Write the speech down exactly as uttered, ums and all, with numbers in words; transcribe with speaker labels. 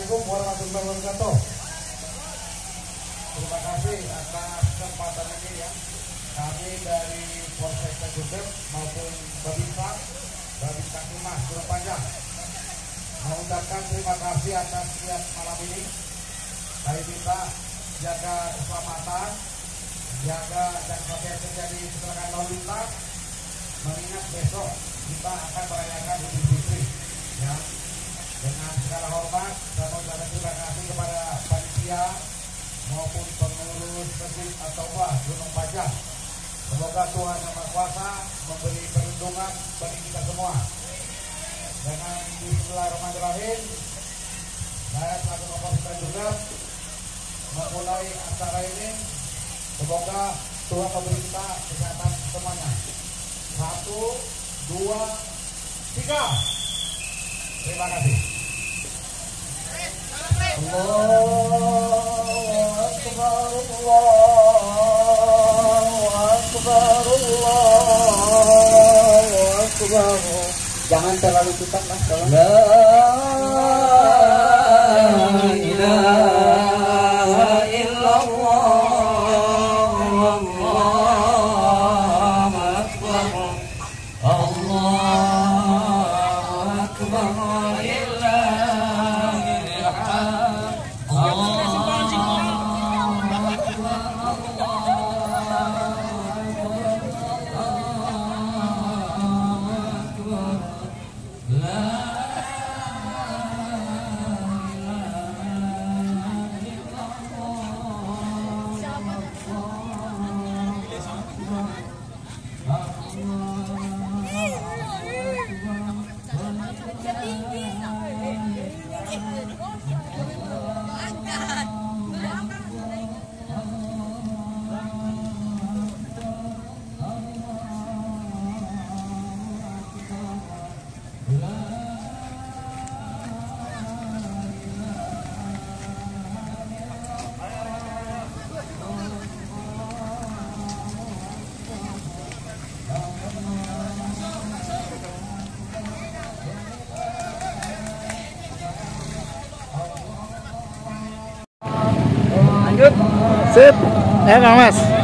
Speaker 1: Assalamualaikum warahmatullahi wabarakatuh. Terima kasih atas kesempatan ini ya. Kami dari Polsek Tegucep maupun Babinsa, Babinsa Humas Gunung Panjang mengucapkan terima kasih atas niat malam ini. Kami minta jaga keselamatan, jaga dan sampai terjadi kecelakaan lalu lintas. Mengingat besok kita akan merayakan Idul Fitri ya. Dengan segala hormat saya mengucapkan terima kasih kepada panitia maupun pengurus masjid atau wah Gunung Panjang. Semoga Tuhan Yang Maha Kuasa memberi perlindungan bagi kita semua. Dengan bismillahirrahmanirrahim, saya selaku Kapolsek juga memulai acara ini. Semoga Tuhan memberi kita kesehatan semuanya. Satu, dua, tiga. Terima kasih. Allahu Akbar, Allahu Akbar, Allahu Akbar. Jangan terlalu cepat mas, tolong. La ilaha illallah, Allahu Akbar, Allahu Akbar.
Speaker 2: Sip, ya Kang Mas.